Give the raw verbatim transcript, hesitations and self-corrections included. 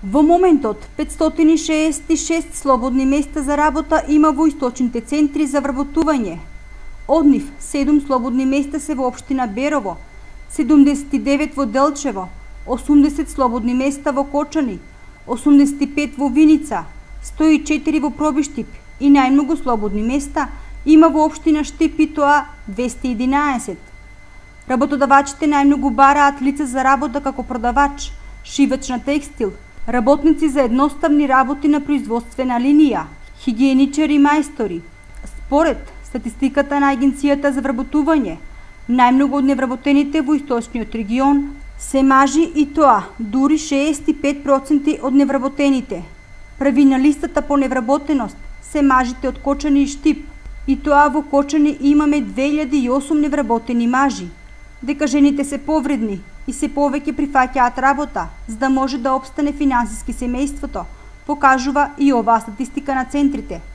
Во моментот петстотини шеесет и шест слободни места за работа има во источните центри за вработување. Од нив седум слободни места се во општина Берово, седумдесет и девет во Делчево, осумдесет слободни места во Кочани, осумдесет и пет во Виница, сто и четири во Пробиштип и најмногу слободни места има во општина Штип и тоа двесте и единаесет. Работодавачите најмногу бараат лица за работа како продавач, шивач на текстил, работници за едноставни работи на производствена линија, хигиеничари и мајстори. Според статистиката на Агенцијата за вработување, најмногу од невработените во источниот регион се мажи и тоа дури шеесет и пет проценти од невработените. Први на листата по невработеност се мажите од Кочани и Штип, и тоа во Кочани имаме две илјади и осум невработени мажи. Дека жените се повредни и се повеќе прифаќаат работа, за да може да опстане финансиски семејството, покажува и оваа статистика на центрите.